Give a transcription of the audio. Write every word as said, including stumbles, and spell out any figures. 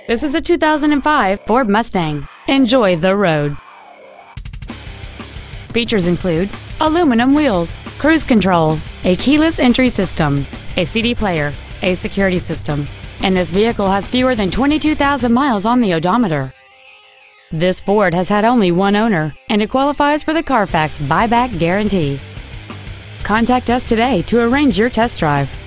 This is a two thousand five Ford Mustang. Enjoy the road. Features include aluminum wheels, cruise control, a keyless entry system, a C D player, a security system, and this vehicle has fewer than twenty-two thousand miles on the odometer. This Ford has had only one owner, and it qualifies for the Carfax buyback guarantee. Contact us today to arrange your test drive.